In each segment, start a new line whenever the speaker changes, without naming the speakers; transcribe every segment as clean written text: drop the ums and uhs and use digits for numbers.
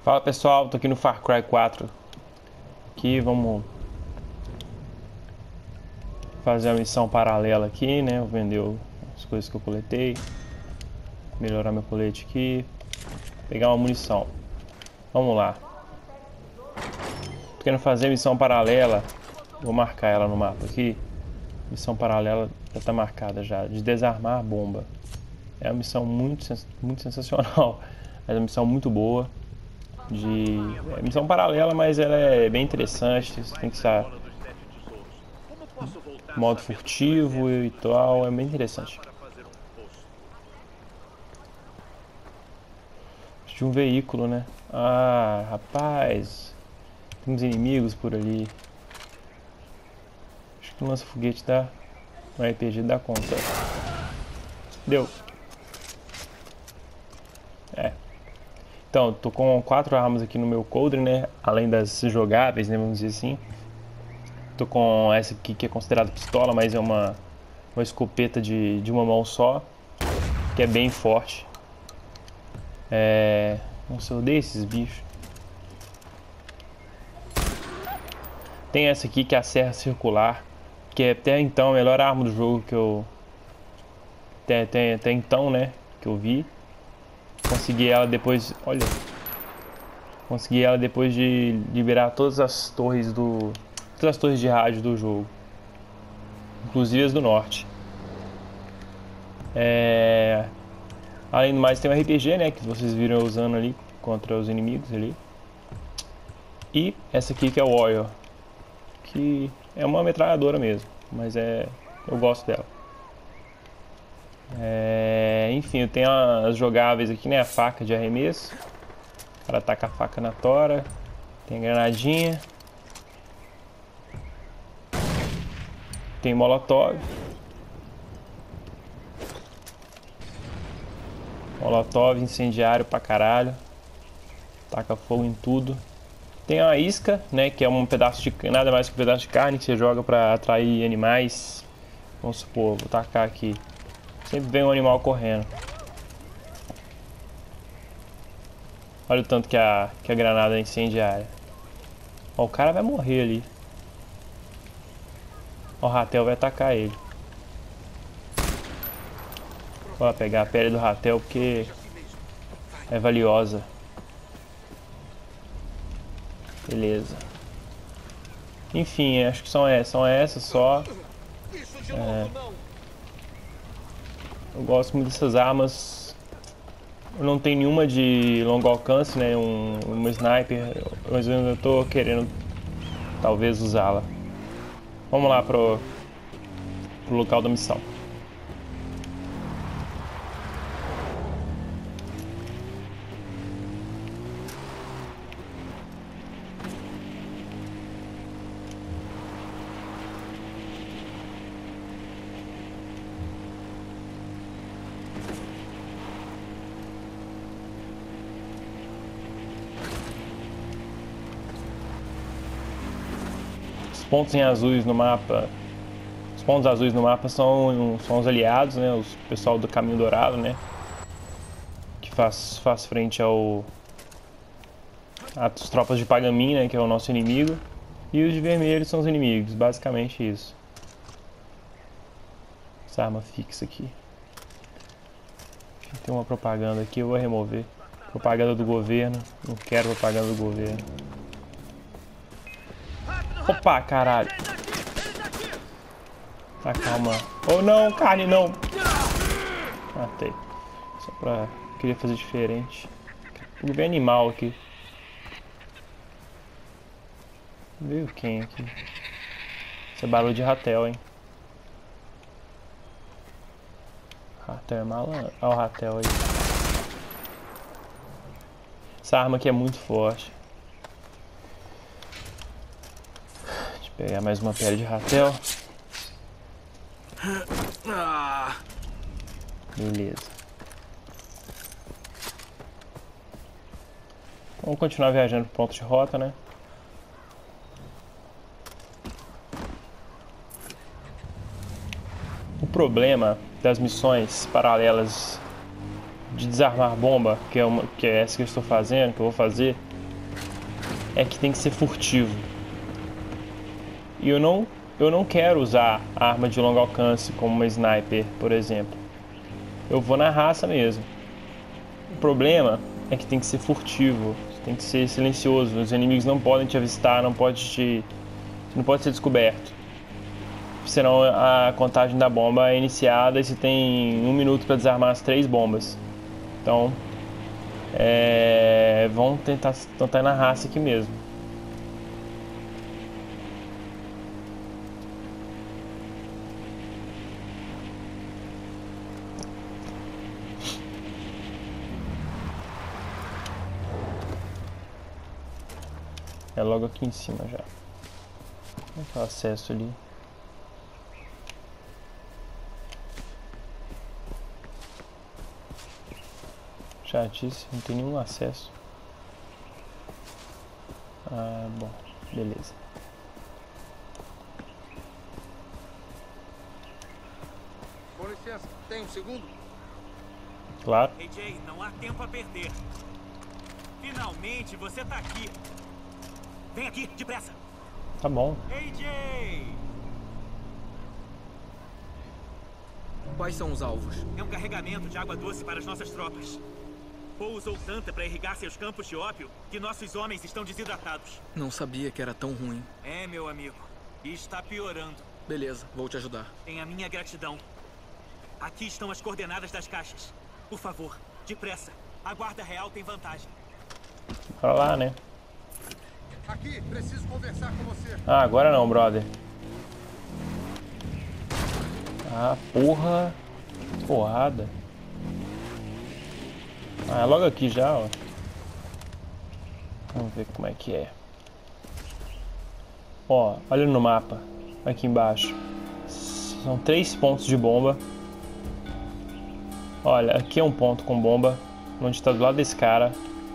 Fala pessoal, tô aqui no Far Cry 4. Aqui vamos fazer a missão paralela aqui, né? Vou vender as coisas que eu coletei, melhorar meu colete aqui, pegar uma munição. Vamos lá. Tô querendo fazer a missão paralela. Vou marcar ela no mapa aqui. Missão paralela já tá marcada já, de desarmar a bomba. É uma missão muito sensacional. É uma missão muito boa. É missão paralela, mas ela é bem interessante. Você tem que estar modo furtivo e tal, é bem interessante. De um veículo, né? Ah, rapaz, tem uns inimigos por ali. Acho que um lança-foguete dá, um RPG dá conta. Deu. É. Então, tô com 4 armas aqui no meu coldre, né? Além das jogáveis, né? Vamos dizer assim. Tô com essa aqui que é considerada pistola, mas é uma escopeta de uma mão só, que é bem forte. Nossa, eu odeio esses bichos. Tem essa aqui que é a serra circular, que é até então a melhor arma do jogo que eu... Até então, né, que eu vi. Consegui ela depois... Olha... Consegui ela depois de liberar todas as torres de rádio do jogo. Inclusive as do norte. Além do mais, tem um RPG, né, que vocês viram eu usando ali contra os inimigos ali. E essa aqui que é o Warrior, que é uma metralhadora mesmo, mas eu gosto dela. Enfim, eu tenho as jogáveis aqui, né, a faca de arremesso, para atacar a faca na tora. Tem a granadinha. Tem molotov. Molotov incendiário pra caralho. Taca fogo em tudo. Tem uma isca, né, que é um pedaço de... nada mais que um pedaço de carne que você joga pra atrair animais. Vamos supor, vou tacar aqui. Sempre vem um animal correndo. Olha o tanto que a granada é incendiária. Ó, o cara vai morrer ali. Ó, o ratel vai atacar ele. Vou pegar a pele do ratel porque é valiosa. Beleza. Enfim, acho que são essas só. Eu gosto muito dessas armas. Eu não tenho nenhuma de longo alcance, né? Uma sniper, mas eu tô querendo talvez usá-la. Vamos lá pro local da missão. Os pontos em azuis no mapa. Os pontos azuis no mapa são os aliados, né? O pessoal do Caminho Dourado, né? Que faz frente às tropas de Pagamin, né? Que é o nosso inimigo. E os de vermelho são os inimigos, basicamente isso. Essa arma fixa aqui. Tem uma propaganda aqui, eu vou remover. Propaganda do governo. Não quero propaganda do governo. Opa, caralho. Tá, calma. Oh não, carne não. Matei. Só pra... queria fazer diferente. Vem animal aqui. Veio quem aqui? Isso é barulho de ratel, hein? Ratel é malandro. Olha o ratel aí. Essa arma aqui é muito forte. Deixa eu pegar mais uma pele de ratel. Beleza. Vamos continuar viajando pro ponto de rota, né? O problema das missões paralelas de desarmar bomba, que é essa que eu estou fazendo, que eu vou fazer, é que tem que ser furtivo. E eu não quero usar arma de longo alcance como uma sniper, por exemplo. Eu vou na raça mesmo. O problema é que tem que ser furtivo, tem que ser silencioso. Os inimigos não podem te avistar, não pode ser descoberto. Senão a contagem da bomba é iniciada e você tem 1 minuto para desarmar as 3 bombas. Então, vamos tentar ir na raça aqui mesmo. É logo aqui em cima já. Vamos ter acesso ali. Chatice, não tem nenhum acesso. Ah, bom, beleza.
Com licença, tem um segundo?
Claro.
AJ, não há tempo a perder. Finalmente você tá aqui. Vem aqui, depressa.
Tá bom.
AJ!
Quais são os alvos?
É um carregamento de água doce para as nossas tropas. Paul usou tanta para irrigar seus campos de ópio que nossos homens estão desidratados.
Não sabia que era tão ruim.
É, meu amigo. E está piorando.
Beleza, vou te ajudar.
Tem a minha gratidão. Aqui estão as coordenadas das caixas. Por favor, depressa. A guarda real tem vantagem.
Bora lá, né?
Aqui, preciso conversar com você.
Ah, agora não, brother. Ah, porra. Porrada. Ah, é logo aqui já, ó. Vamos ver como é que é. Ó, olha no mapa. Aqui embaixo. São 3 pontos de bomba. Olha, aqui é um ponto com bomba. Onde está do lado desse cara.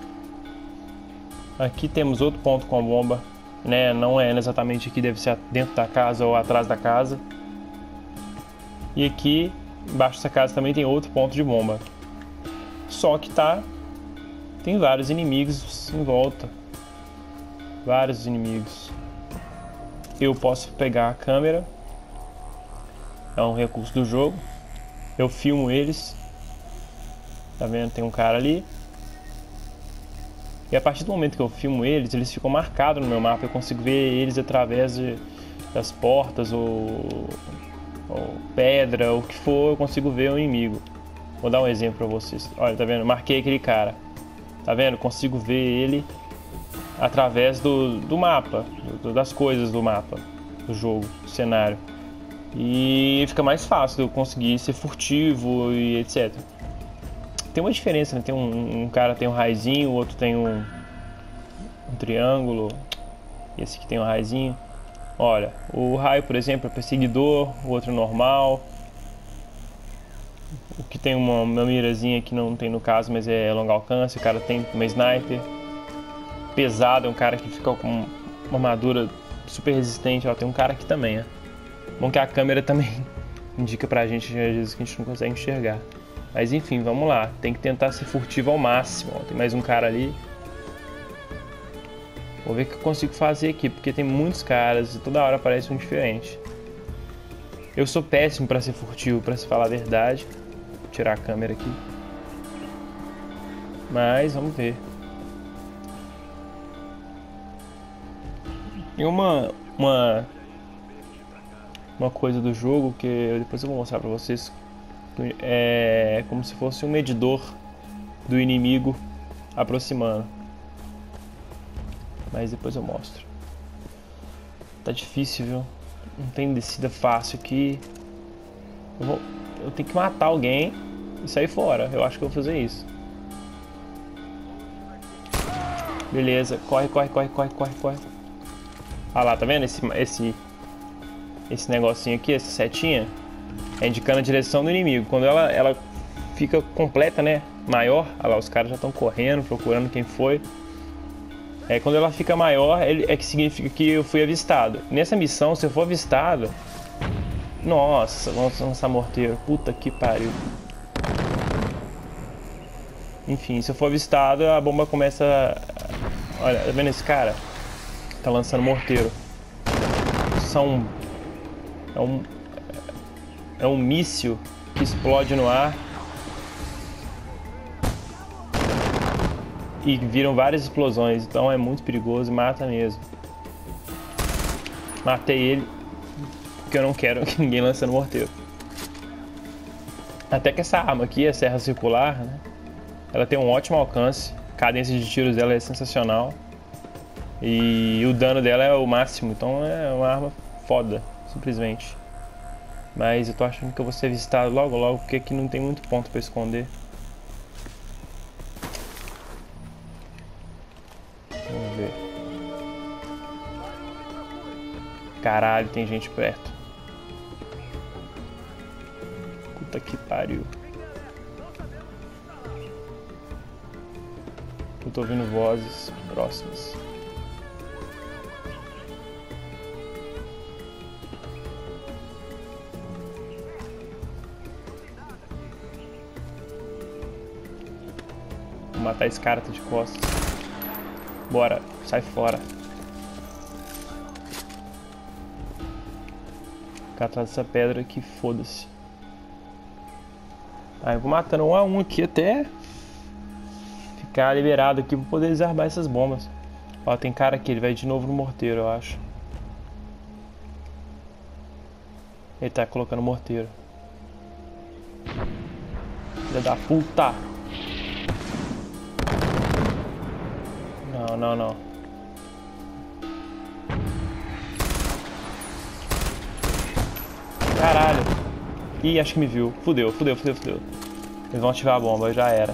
Aqui temos outro ponto com bomba, né? Não é exatamente aqui, deve ser dentro da casa ou atrás da casa. E aqui, embaixo dessa casa também tem outro ponto de bomba. Só que tem vários inimigos em volta. Vários inimigos. Eu posso pegar a câmera. É um recurso do jogo. Eu filmo eles. Tá vendo? Tem um cara ali. E a partir do momento que eu filmo eles ficam marcados no meu mapa. Eu consigo ver eles através das portas ou pedra, ou o que for, eu consigo ver o inimigo. Vou dar um exemplo pra vocês. Olha, tá vendo? Marquei aquele cara. Tá vendo? Consigo ver ele através do mapa, das coisas do mapa, do jogo, do cenário. E fica mais fácil eu conseguir ser furtivo e etc. Tem uma diferença, né? Tem um cara tem um raizinho, o outro tem um triângulo. Esse aqui tem um raizinho. Olha, o raio, por exemplo, é perseguidor, o outro é normal. O que tem uma mirazinha que não tem no caso, mas é longo alcance. O cara tem uma sniper. Pesado, é um cara que fica com uma armadura super resistente. Ó, tem um cara aqui também, né? Bom que a câmera também indica pra gente, às vezes, que a gente não consegue enxergar. Mas enfim, vamos lá. Tem que tentar ser furtivo ao máximo. Ó, tem mais um cara ali. Vou ver o que eu consigo fazer aqui, porque tem muitos caras e toda hora aparece um diferente. Eu sou péssimo pra ser furtivo, pra se falar a verdade. Vou tirar a câmera aqui. Mas vamos ver. E uma coisa do jogo que depois eu vou mostrar pra vocês. É como se fosse um medidor do inimigo aproximando. Mas depois eu mostro. Tá difícil, viu? Não tem descida fácil aqui. Eu tenho que matar alguém e sair fora. Eu acho que eu vou fazer isso. Beleza, corre. Ah lá, tá vendo esse negocinho aqui, essa setinha? É indicando a direção do inimigo. Quando ela fica completa, né? Maior, olha lá, os caras já estão correndo, procurando quem foi. Quando ela fica maior, é que significa que eu fui avistado. Nessa missão, se eu for avistado... Nossa, vamos lançar morteiro. Puta que pariu. Enfim, se eu for avistado, a bomba começa Olha, tá vendo esse cara? Tá lançando morteiro. É um míssil que explode no ar e viram várias explosões, então é muito perigoso e mata mesmo. Matei ele porque eu não quero que ninguém lancando morteiro. Até que essa arma aqui, a serra circular, né, ela tem um ótimo alcance, a cadência de tiros dela é sensacional e o dano dela é o máximo, então é uma arma foda, simplesmente. Mas eu tô achando que eu vou ser visitado logo logo, porque aqui não tem muito ponto pra esconder. Vamos ver. Caralho, tem gente perto. Puta que pariu. Eu tô ouvindo vozes próximas. Vou matar esse cara, tá de costas. Bora, sai fora. Ficar atrás dessa pedra aqui, foda-se. Aí eu vou matando um a um aqui até ficar liberado aqui pra poder desarmar essas bombas. Ó, tem cara aqui, ele vai de novo no morteiro, eu acho. Ele tá colocando morteiro. Filha da puta! Não, não, não. Caralho. Ih, acho que me viu. Fudeu, fudeu, fudeu, fudeu. Eles vão ativar a bomba, já era.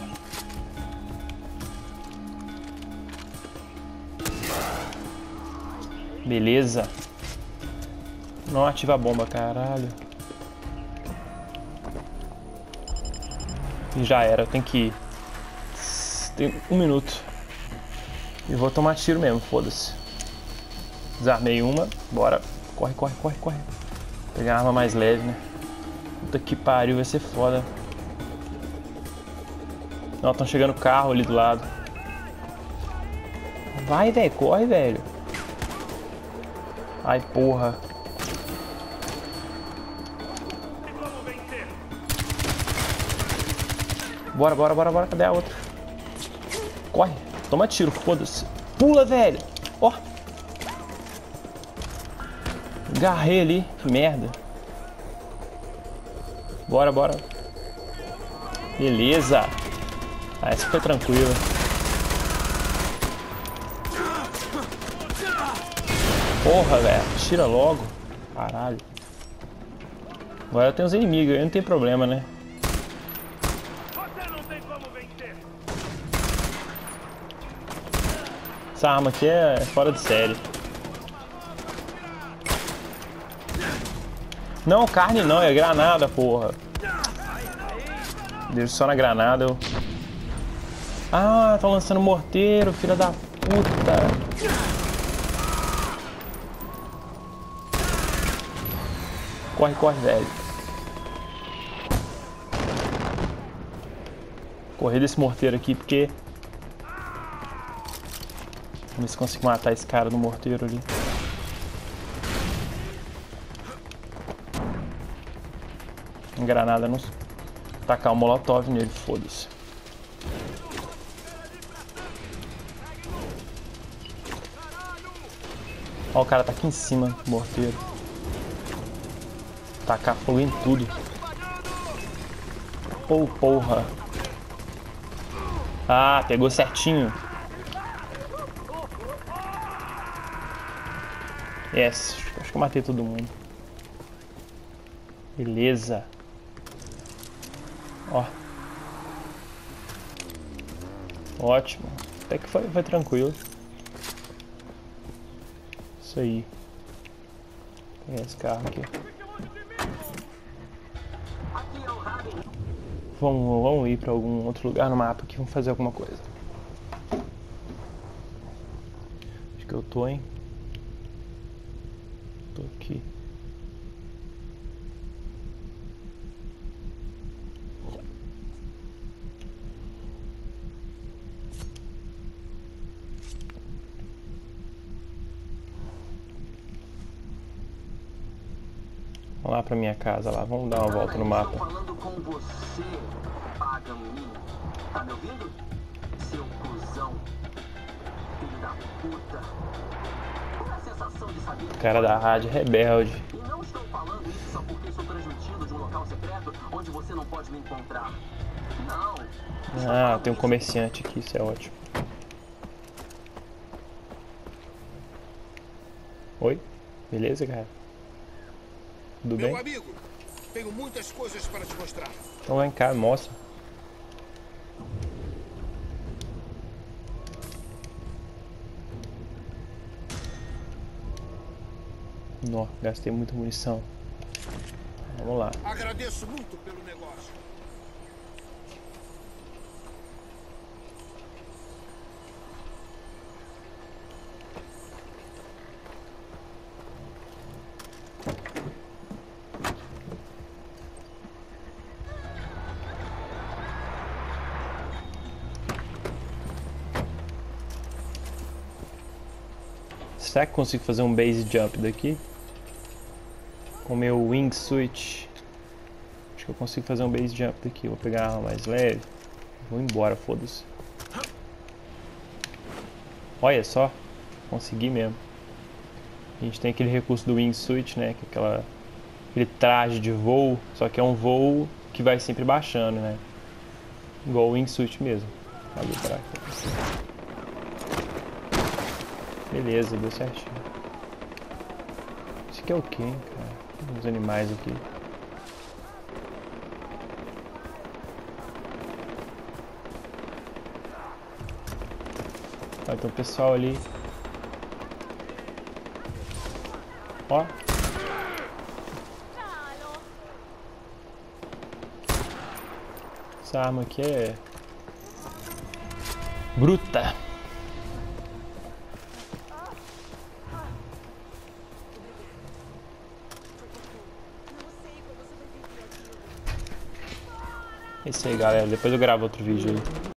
Beleza. Não ativa a bomba, caralho. E já era, eu tenho que ir. Tem 1 minuto. E vou tomar tiro mesmo, foda-se. Desarmei uma, bora. Corre, corre, corre, corre. Pegar a arma mais leve, né? Puta que pariu, vai ser foda. Não, estão chegando carro ali do lado. Vai, velho, corre, velho. Ai, porra. Bora, bora, bora, bora. Cadê a outra? Corre. Toma tiro, foda-se. Pula, velho. Ó. Agarrei ali. Que merda. Bora, bora. Beleza. Ah, essa foi tranquila. Porra, velho. Tira logo. Caralho. Agora tem os inimigos. Aí não tem problema, né? Essa arma aqui é fora de série. Não, carne não. É granada, porra. Deixa só na granada. Eu... Ah, tô lançando morteiro, filha da puta. Corre, corre, velho. Correr desse morteiro aqui, porque... Vamos ver se consigo matar esse cara no morteiro ali. Granada, não... Tacar um molotov nele, foda-se. Ó, o cara tá aqui em cima do morteiro. Tacar fogo em tudo. Oh, porra. Ah, pegou certinho. Yes, acho que eu matei todo mundo. Beleza. Ó. Ótimo. Até que foi tranquilo. Isso aí. Tem esse carro aqui. Vamos ir pra algum outro lugar no mapa aqui. Vamos fazer alguma coisa. Acho que eu tô, hein? Tô aqui. Vamos lá pra minha casa lá. Vamos dar uma volta no mapa.
Estou falando com você, Pagan-Min. Tá me ouvindo? Seu cuzão. Filho da puta. Qual é a sensação de saber que...
Cara da rádio rebelde.
E não estou falando isso só porque estou transmitindo de um local secreto onde você não pode me encontrar. Não.
Ah, tem um comerciante aqui, isso é ótimo. Oi? Beleza, cara? Tudo bem?
Meu amigo, tenho muitas coisas para te mostrar.
Então vem cá, mostra. Nó, gastei muita munição. Vamos lá.
Agradeço muito pelo negócio.
Será que consigo fazer um base jump daqui? Com meu wingsuit. Acho que eu consigo fazer um base jump daqui. Vou pegar a arma mais leve. Vou embora, foda-se. Olha só. Consegui mesmo. A gente tem aquele recurso do wingsuit, né? Que é aquele traje de voo. Só que é um voo que vai sempre baixando, né? Igual o wingsuit mesmo. Cadê pra cá? Beleza, deu certinho. Isso aqui é o quê, hein, cara? Tem uns animais aqui. Vai ter um pessoal ali. Ó. Essa arma aqui é bruta. É isso aí, galera. Depois eu gravo outro vídeo aí.